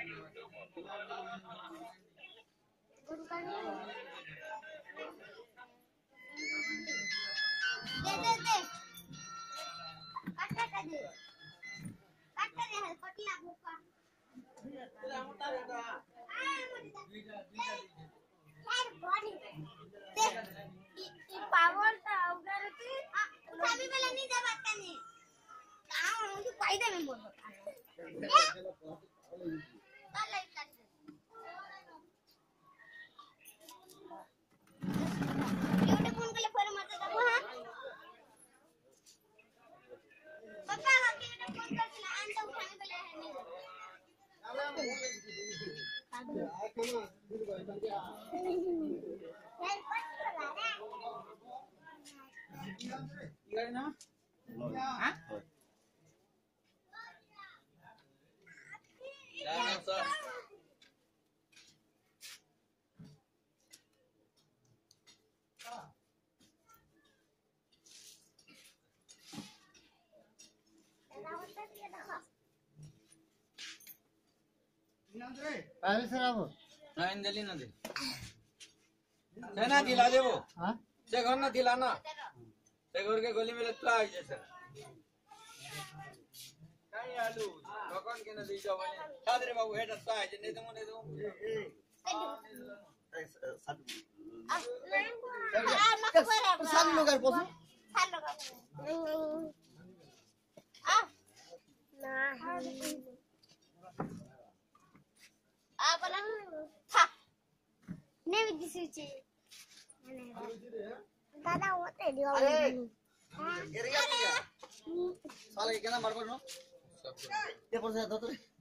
ना दिला दे वो से घर ना दिलाना से घर के गली में लगता है जैसे कहीं आलू भगवान के ना दी जाओ सादरे बाबू हेड आता है जने तुम ने तुम साल लोग है पोस साल लोग बोला था नहीं दिसुची दादा होते दियो अरे एरिया क्या साले के ना मार बोलो ये पर से दो तो